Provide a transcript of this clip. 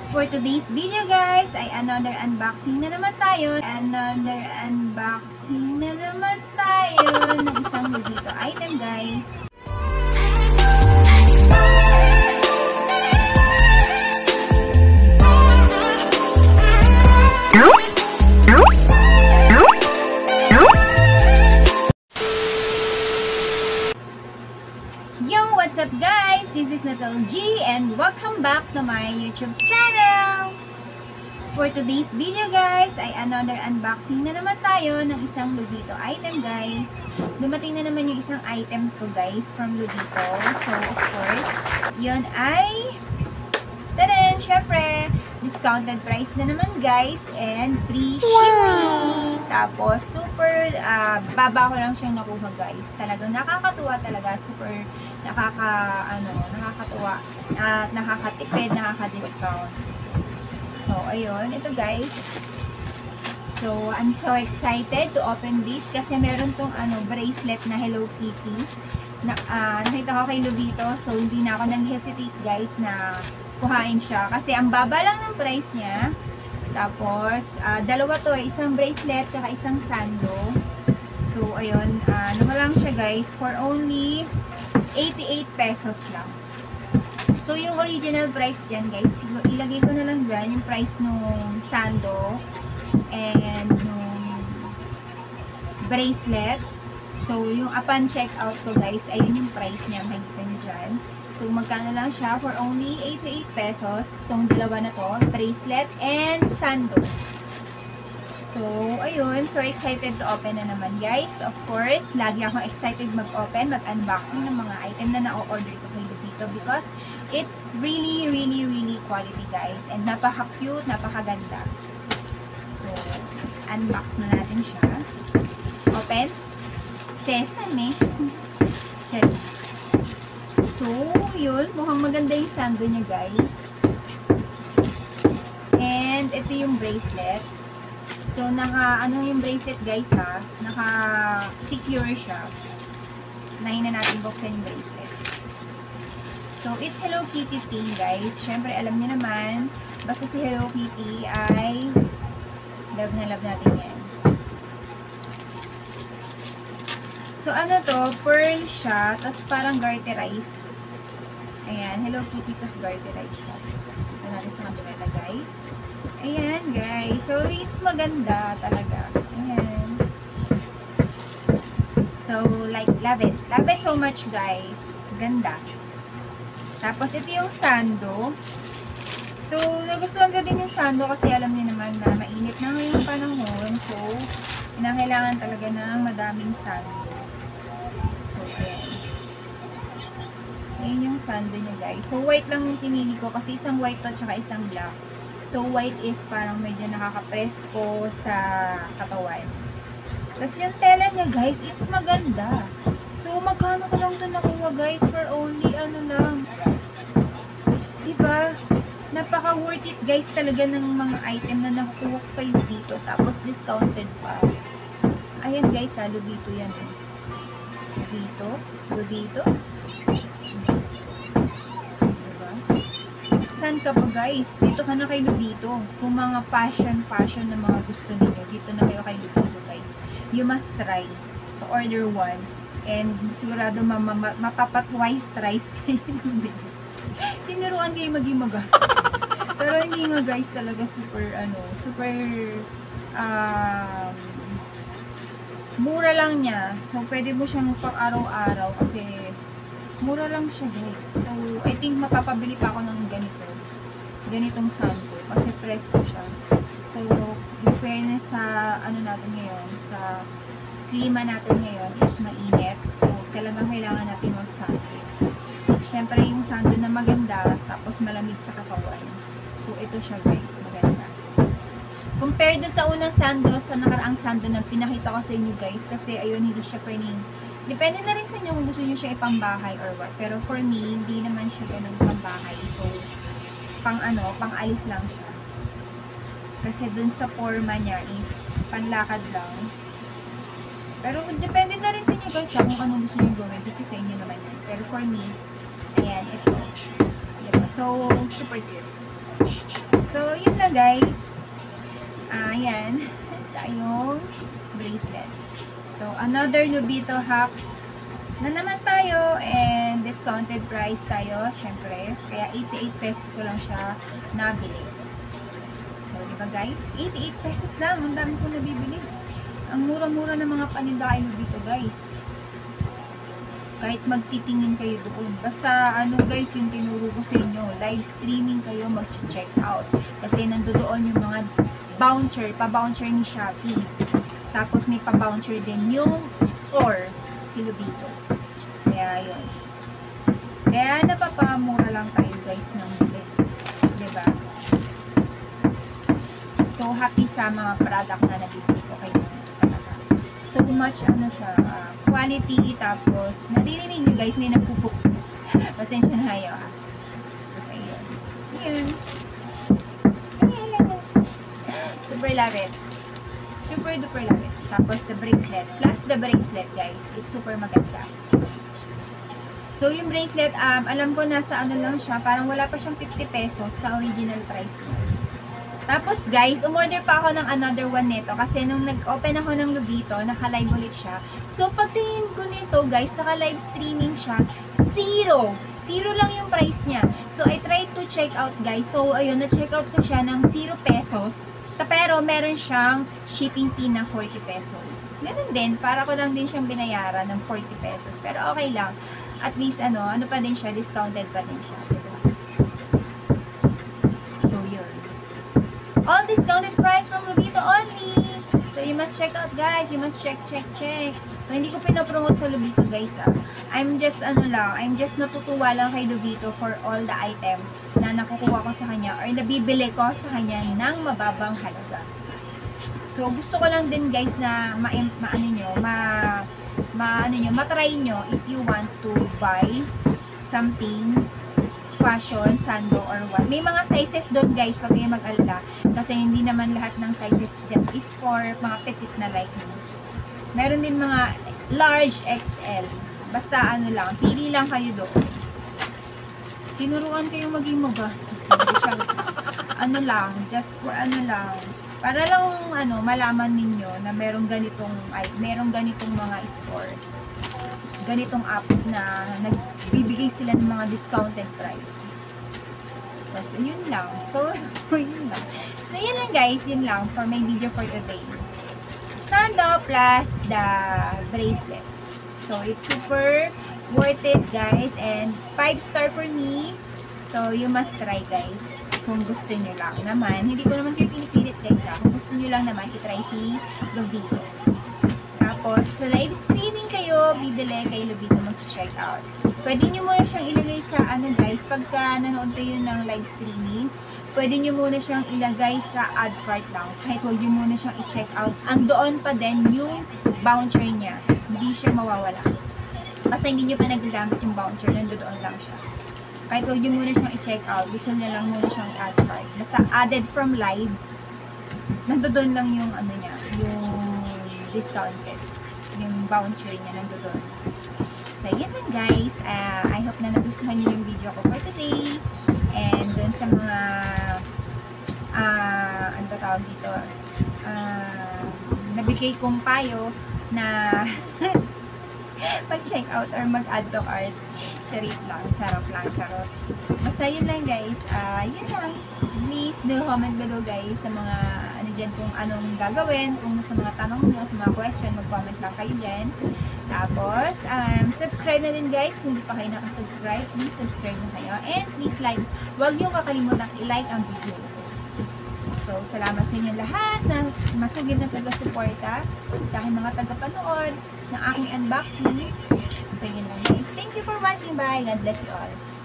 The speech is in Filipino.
For today's video guys, ay another unboxing na naman tayo. Ng isang Lubito item guys. What's up guys? This is Natal G and welcome back to my YouTube channel. For today's video guys, ay another unboxing na naman tayo ng isang Lubito item guys. Dumating na naman yung isang item ko guys from Lubito. So of course, yun ay tadan, syempre discounted price na naman guys and free shipping. Tapos super baba ko lang siyang nakuha guys. Talagang nakakatuwa talaga, super nakakatuwa at nakakatipid, nakaka-discount. So ayun, ito guys. So I'm so excited to open this kasi meron tong bracelet na Hello Kitty. Nakita ko kay Lubito, so hindi na ako nag-hesitate guys na kuhain siya kasi ang baba lang ng price niya. Tapos dalawa to, isang bracelet tsaka isang sando. So ayun, lang siya guys for only 88 pesos lang. So yung original price dyan guys, ilagay ko na lang dyan yung price nung sando and nung bracelet. So yung upon checkout ko guys, ayun yung price niya, makikita nyo dyan. So, magkano lang siya for only 88 pesos. Itong dalawa na to, bracelet and sando. So, ayun. So, excited to open na naman, guys. Of course, lagi akong excited mag-open, mag-unboxing ng mga item na na-order ko kay Lubito because it's really, really, really quality, guys. And napaka-cute, napaka-ganda. So, unbox na natin siya. Open. Sesame. Shelly. So, yun. Mukhang maganda yung sando niya, guys. And, ito yung bracelet. So, yung bracelet, guys, ha? Naka-secure siya. Unahin na natin buksan yung bracelet. So, it's Hello Kitty thing, guys. Siyempre, alam niyo naman, basta si Hello Kitty ay love na love natin yan. So, to? Pearl siya, tapos parang garterize. Ayan, Hello Kitty, tapos garterize siya. Ito natin sa kanila ilagay. Ayan, guys. So, it's maganda talaga. Ayan. So, like, love it. Love it so much, guys. Ganda. Tapos, ito yung sando. So, nagustuhan ko din yung sando kasi alam niyo naman na mainit na ngayong panahon. So, kinakailangan talaga ng madaming sando. So, ayan. Ayan yung sando niya, guys. So, white lang yung pinili ko kasi isang white to tsaka isang black. So, white is parang medyo nakaka-presko sa katawan. Tapos yung tela niya, guys, it's maganda. So, magkano ko lang ito nakuha, guys, for only, lang. Diba? Napaka-worth it, guys, talaga ng mga item na nakukuha ko kayo dito. Tapos, discounted pa. Ayan, guys, Lubito yan. Lubito. Diba? Saan ka pa guys? Dito ka na kay Lubito. Kung mga fashion na mga gusto niyo, dito na kayo kay Lubito guys. You must try to order once. And sigurado mapapatwice thrice. Tinuruan kayo maging magastos. Pero hindi nga guys talaga super mura lang niya. So pwede mo siyang pang araw-araw kasi mura lang siya guys. So, I think mapapabili pa ako ng ganitong sando. Kasi presto siya. So, in fairness sa natin ngayon, sa klima natin ngayon is mainit. So, talagang kailangan natin mag-sando. Siyempre, yung sando na maganda, tapos malamig sa katawan. So, ito siya guys. Maganda. Compared sa unang sando, sa nakaraang sando na pinakita ko sa inyo guys, kasi ayun, hindi siya pwedeng. Depende na rin sa inyo kung gusto nyo siya ipambahay or what. Pero for me, hindi naman siya ganun pambahay. So, pang-alis lang siya. Kasi dun sa forma niya is panlakad lang. Pero depende na rin sa inyo guys kung anong gusto nyo gawin. Kasi sa inyo naman yan. Pero for me, ayan, ito. Diba? So, super cute. So, yun na guys. Ayan. Tsaka yung bracelet. So, another Lobito hack na naman tayo, and discounted price tayo, syempre. Kaya 88 pesos ko lang siya nabili. So, diba guys? 88 pesos lang. Ang dami ko nabibili. Ang mura-mura ng mga paninda kay Lobito guys. Kahit magtitingin kayo doon. Basta ano guys, yung tinuro ko sa inyo, live streaming kayo, mag-check out. Kasi nandoon yung mga bouncer, pa-bouncer ni Shopee. Tapos may pa-bouncer din yung store, si Lobito. Kaya yun. Kaya napapamura lang tayo guys ng bili. Diba? So happy sa mga product na nabibili ko kayo. So much ano siya, quality, tapos naririnig nyo guys, may nagpupuk. Pasensya na kayo So sa iyo. Yun. Super love it. Super duper love it. Tapos the bracelet. Plus the bracelet guys. It's super maganda. So yung bracelet, alam ko nasa ano lang siya. Parang wala pa siyang 50 pesos sa original price niya. Tapos guys, umorder pa ako ng another one nito. Kasi nung nag-open ako ng Lobito, naka-live ulit siya. So pagtingin ko nito guys, naka-live streaming siya. Zero lang yung price niya. So I tried to check out guys. So ayun, na-check out ko siya ng 0 pesos. Pero meron siyang shipping fee na 40 pesos. Ganun din, para ko lang din siyang binayaran ng 40 pesos. Pero okay lang. At least ano pa din siya, discounted pa din siya. Diba? So yun. All discounted price from Lobito only. So you must check out guys. You must check. So hindi ko pinapromote sa Lobito guys I'm just natutuwa lang kay Lobito for all the item na nakukuha ko sa kanya or nabibili ko sa kanya ng mababang halaga. So gusto ko lang din guys na matry nyo if you want to buy something fashion, sando or what. May mga sizes doon guys, pag kayo mag-alala kasi hindi naman lahat ng sizes that is for mga petit na like me. Meron din mga large XL. Basta ano lang, pili lang kayo doon. Tinuruan kayo maging magastos. Ano lang, just for ano lang. Para lang malaman ninyo na merong ganitong mga store. Ganitong apps na nagbibigay sila ng mga discounted price. So, yun lang. So, yun lang. So, yun lang guys. Yun lang for my video for today. Sando plus the bracelet. So, it's super worth it guys. And 5-star for me. So, you must try guys. Kung gusto nyo lang naman. Hindi ko naman kayo pinipilit guys Kung gusto nyo lang naman, itry si Lobito. Tapos, sa live streaming kayo, bibili kay Lobito mag-check out. Pwede nyo muna siyang ilagay sa guys, pagka nanood kayo ng live streaming, pwede nyo muna siyang ilagay sa add cart lang. Kahit huwag nyo muna siyang i-check out. Doon pa din yung bouncer niya. Hindi siya mawawala. Basta hindi nyo pa nagagamit yung bouncer, nandoon lang siya. Kahit huwag nyo muna siyang i-check out, gusto nyo lang muna siyang add cart. Basta added from live, nandoon lang yung yung discounted. Yung bouncer niya nandoon. So, yun lang guys. I hope na nagustuhan niyo yung video ko for today. And dun sa mga ano tawag dito, nabigay kong payo na mag-check out or mag-add to cart. Charot lang. Basta yun lang guys. Yun lang. Please do comment below guys sa mga dyan kung anong gagawin, kung sa mga tanong nyo, sa mga question, mag-comment lang kayo dyan. Tapos, subscribe na din guys. Kung hindi pa kayo nakasubscribe, please subscribe na kayo. And please like. Huwag nyo kakalimutan i-like ang video. So, salamat sa inyo lahat na masugid na taga-suporta sa aking mga taga-panood ng aking unboxing. So, yun lang guys. Thank you for watching. Bye. God bless you all.